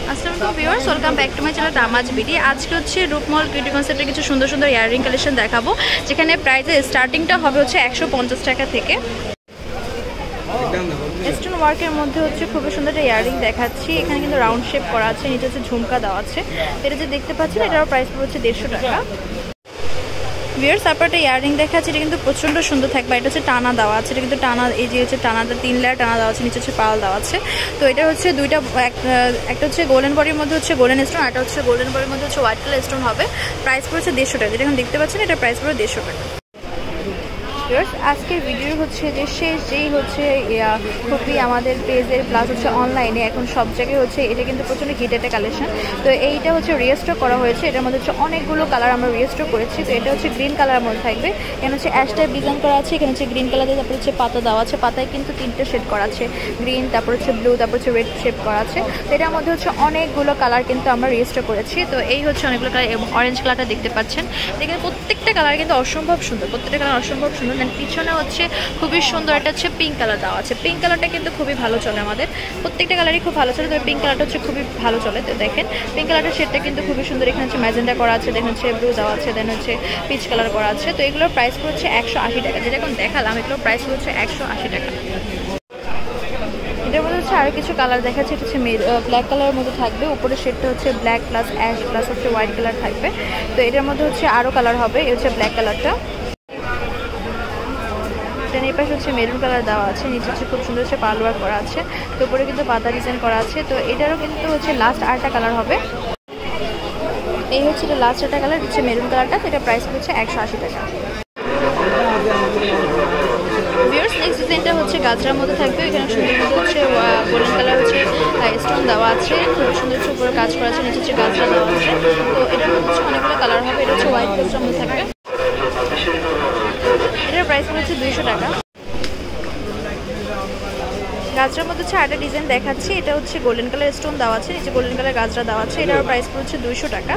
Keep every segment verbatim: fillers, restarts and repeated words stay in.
আসসালামু আলাইকুম viewers, welcome back to my channel Tamaj BD. আজকে হচ্ছে রূপমহল বিউটি কনসেপ্টের কিছু সুন্দর সুন্দর ইয়াররিং কালেকশন দেখাবো, যেখানে প্রাইসের স্টার্টিংটা হবে হচ্ছে একশো পঞ্চাশ টাকা থেকে। স্টোন ওয়ার্কের মধ্যে হচ্ছে খুবই সুন্দর একটা ইয়াররিং দেখাচ্ছি। এখানে কিন্তু রাউন্ড শেপ করা আছে, নিচে হচ্ছে ঝুমকা দেওয়া আছে। এটা যে দেখতে পাচ্ছেন এটার প্রাইস হচ্ছে দেড়শো টাকা। ভিউয়ার্স, তারপর একটা ইয়াররিং দেখাচ্ছি, এটা কিন্তু প্রচন্ড সুন্দর থাকবে। এটা হচ্ছে টানা দেওয়া আছে, এটা কিন্তু টানা, এই যে হচ্ছে টানাটা তিন লেয়ার টানা দেওয়া আছে, নিচে হচ্ছে পাল দেওয়া আছে। তো এটা হচ্ছে দুইটা, একটা হচ্ছে গোল্ডেন বডির মধ্যে হচ্ছে গোল্ডেন স্টোন, আর একটা হচ্ছে গোল্ডেন বডির মধ্যে হচ্ছে হোয়াইট কালার স্টোন হবে। প্রাইস পড়ছে দেড়শো টাকা, যেটা এখন দেখতে পাচ্ছেন এটা প্রাইস পড়ে দেড়শো টাকা। আজকের ভিডিও হচ্ছে যে শেষ, যেই হচ্ছে খুবই আমাদের পেজের প্লাস হচ্ছে অনলাইনে এখন সব জায়গায় হচ্ছে এটা কিন্তু প্রচন্ড হিট একটা কালেকশন। তো এইটা হচ্ছে রিস্টক করা হয়েছে, এটার মধ্যে হচ্ছে অনেকগুলো কালার আমরা রিস্টক করেছি। তো এটা হচ্ছে গ্রিন কালারের মধ্যে থাকবে, এখানে হচ্ছে অ্যাশ টাইপ ডিজাইন করা আছে, এখানে হচ্ছে গ্রিন কালার দিয়ে, তারপর হচ্ছে পাতা দেওয়া আছে। পাতায় কিন্তু তিনটে শেড করা আছে, গ্রিন, তারপর হচ্ছে ব্লু, তারপর হচ্ছে রেড শেড করা আছে। তো এটার মধ্যে হচ্ছে অনেকগুলো কালার কিন্তু আমরা রিস্টক করেছি। তো এই হচ্ছে অনেকগুলো কালার, এবং অরেঞ্জ কালারটা দেখতে পাচ্ছেন। এখানে প্রত্যেকটা কালার কিন্তু অসম্ভব সুন্দর, প্রত্যেকটা কালার অসম্ভব সুন্দর। দেন পিছনে হচ্ছে খুবই সুন্দর একটা হচ্ছে পিঙ্ক কালার দেওয়া আছে। পিঙ্ক কালারটা কিন্তু খুবই ভালো চলে, আমাদের প্রত্যেকটা কালারই খুব ভালো চলে। তবে পিঙ্ক কালারটা হচ্ছে খুবই ভালো চলে। তো দেখেন পিঙ্ক কালারটার শেডটা কিন্তু খুবই সুন্দর। এখানে হচ্ছে ম্যাজেন্ডা করা আছে, দেন হচ্ছে ব্লু দেওয়া আছে, দেন হচ্ছে পিচ কালার করা আছে। তো এগুলোর প্রাইস হচ্ছে একশো আশি টাকা, যেটা এখন দেখালাম এগুলোর প্রাইস হচ্ছে একশো আশি টাকা। এটার মধ্যে হচ্ছে আরও কিছু কালার দেখাচ্ছে, এটা হচ্ছে ব্ল্যাক কালারের মধ্যে থাকবে, উপরে শেডটা হচ্ছে ব্ল্যাক প্লাস অ্যাশ প্লাস হচ্ছে হোয়াইট কালার থাকবে। তো এটার মধ্যে হচ্ছে আরও কালার হবে, এই হচ্ছে ব্ল্যাক কালারটা। এই পাশে হচ্ছে মেরুন কালার দেওয়া আছে, নিচে হচ্ছে খুব সুন্দর হচ্ছে পাল ওয়ার্ক করা আছে। তো উপরে কিন্তু পাতা ডিজাইন করা আছে। তো এটারও কিন্তু হচ্ছে লাস্ট আরেকটা কালার হবে, এই হচ্ছে এটা লাস্ট একটা কালার, হচ্ছে মেরুন কালারটা। তো এটা প্রাইস হচ্ছে একশো আশি টাকা। ভিউয়ার্স, নেক্সট ডিজাইনটা হচ্ছে গাজরার মধ্যে থাকবে, এখানে সুন্দর হচ্ছে গোল্ডেন কালার হচ্ছে স্টোন দেওয়া আছে, খুব সুন্দর হচ্ছে উপরে কাজ করা আছে, নিচে হচ্ছে গাজরা দেওয়া আছে। তো এটার মধ্যে হচ্ছে অনেকগুলো কালার হবে, এটা হচ্ছে হোয়াইট গাজরার মধ্যে থাকবে। এটার প্রাইস হচ্ছে দুইশো টাকা। গাজরার মধ্যে হচ্ছে আরেকটা ডিজাইন দেখাচ্ছি, এটা হচ্ছে গোল্ডেন কালার স্টোন দেওয়া আছে, নিচে গোল্ডেন কালার গাজরা দেওয়া আছে। এটার প্রাইস হচ্ছে দুইশো টাকা।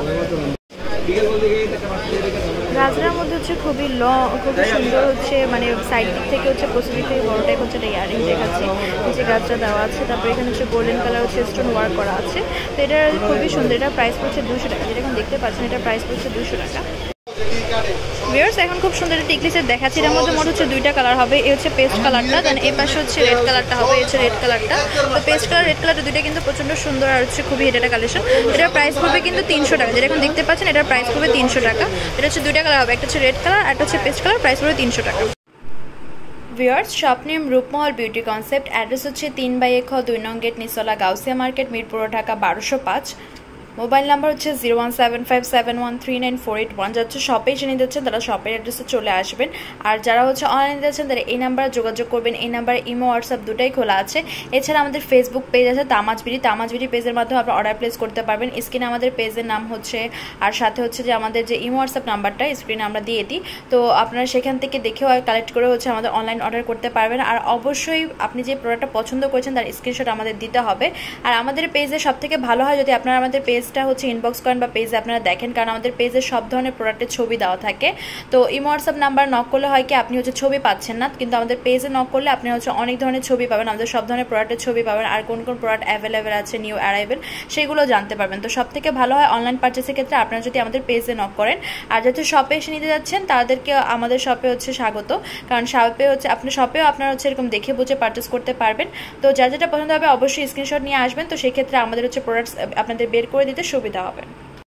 গাজরার মধ্যে হচ্ছে খুবই ল খুবই সুন্দর হচ্ছে, মানে সাইড দিক থেকে হচ্ছে প্রসেস দিক থেকে বড়টাই হচ্ছে এটা ইয়ারিং দেখাচ্ছি, নিচে গাজরা দেওয়া আছে। তারপরে এখানে হচ্ছে গোল্ডেন কালার হচ্ছে স্টোন ওয়ার্ক করা আছে। তো এটা খুবই সুন্দর, এটার প্রাইস হচ্ছে দুশো টাকা, যেটা এখন দেখতে পাচ্ছেন এটার প্রাইস হচ্ছে দুশো টাকা। ভিউয়ার্স, এখন খুব সুন্দর একটা টিকলি সেট দেখাচ্ছি, এর মধ্যে মোট হচ্ছে দুইটা কালার হবে, এই হচ্ছে পেস্ট কালারটা, দেন এই পাশে হচ্ছে রেড কালারটা হবে, এই হচ্ছে রেড কালারটা। তো পেস্ট কালার রেড কালারটা দুইটা কিন্তু প্রচন্ড সুন্দর আর হচ্ছে খুবই হিট একটা কালেকশন। এটার প্রাইস পড়বে কিন্তু তিনশো টাকা, যেটা এখন দেখতে পাচ্ছেন এটার প্রাইস পড়বে তিনশো টাকা। এটা হচ্ছে দুইটা কালার হবে, একটা হচ্ছে রেড কালার আর একটা হচ্ছে পেস্ট কালার, প্রাইস পড়বে তিনশো টাকা। Viewers, shop name Rupmahal beauty concept, address হচ্ছে তিন বাই এক দুই নং গেট, নিচতলা, গাউসিয়া মার্কেট, মিরপুর, ঢাকা বারোশো পাঁচ। মোবাইল নাম্বার হচ্ছে zero one seven five seven one three nine four eight one. যাচ্ছে শপে এসে নিতে যাচ্ছেন তারা শপের অ্যাড্রেসে চলে আসবেন, আর যারা হচ্ছে অনলাইনে যাচ্ছেন তারা এই নাম্বারে যোগাযোগ করবেন। এই নাম্বারে ইমো হোয়াটসঅ্যাপ দুটাই খোলা আছে। এছাড়া আমাদের ফেসবুক পেজ আছে তামাজ বিডি, তামাজ বিডি পেজের মাধ্যমে আপনারা অর্ডার প্লেস করতে পারবেন। স্ক্রিনে আমাদের পেজের নাম হচ্ছে, আর সাথে হচ্ছে যে আমাদের যে ইমো হোয়াটসঅ্যাপ নাম্বারটা স্ক্রিনে আমরা দিয়ে দিই। তো আপনারা সেখান থেকে দেখেও কালেক্ট করে হচ্ছে আমাদের অনলাইন অর্ডার করতে পারবেন। আর অবশ্যই আপনি যে প্রোডাক্টটা পছন্দ করেছেন তার স্ক্রিনশট আমাদের দিতে হবে। আর আমাদের পেজে সব থেকে ভালো হয় যদি আপনারা আমাদের পেজটা হচ্ছে ইনবক্স করেন বা পেজে আপনারা দেখেন, কারণ আমাদের পেজে সব ধরনের প্রোডাক্টের ছবি দেওয়া থাকে। তো ইমো হোয়াটসঅ্যাপ নাম্বার নক করলে হয় কি আপনি হচ্ছে ছবি পাচ্ছেন না, কিন্তু আমাদের পেজে নক করলে আপনি হচ্ছে অনেক ধরনের ছবি পাবেন, আমাদের সব ধরনের প্রোডাক্টের ছবি পাবেন, আর কোন কোন প্রোডাক্ট অ্যাভেলেবেল আছে, নিউ অ্যারাইভেল, সেগুলো জানতে পারবেন। তো সব থেকে ভালো হয় অনলাইন পারচেসের ক্ষেত্রে আপনারা যদি আমাদের পেজে নক করেন। আর যাতে শপে এসে নিতে যাচ্ছেন তাদেরকে আমাদের শপে হচ্ছে স্বাগত, কারণ শপে হচ্ছে আপনার শপেও আপনারা হচ্ছে এরকম দেখে বুঝে পারচেস করতে পারবেন। তো যার যেটা পছন্দ হবে অবশ্যই স্ক্রিনশট নিয়ে আসবেন, তো সেক্ষেত্রে আমাদের হচ্ছে প্রোডাক্টস আপনাদের বের করে দিতে সুবিধা হবে।